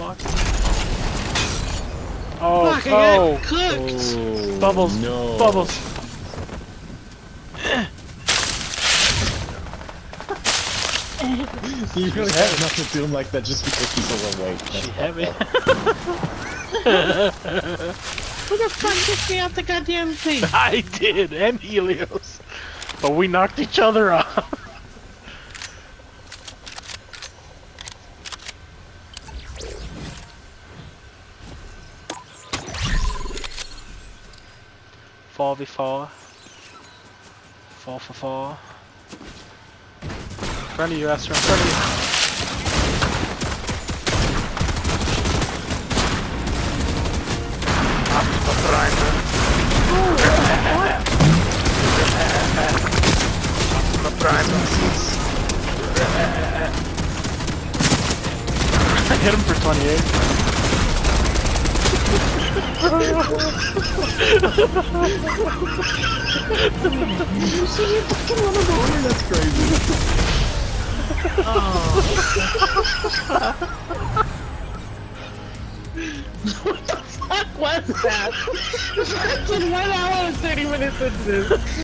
fuck? Oh, fuck, I got cooked! Oh, bubbles, no. bubbles. You really have enough to do him like that just because he's overweight. She heavy. Who the fuck kicked me out the goddamn thing? I did, and Helios. But we knocked each other off. Four v four. 4 for 4. In front of you, Esther, in front of you. Optimu Prime. Optimu Prime. I hit him for 28. You see you fucking run over here, that's crazy. What the fuck was that? Fucking 1 hour and 30 minutes into this.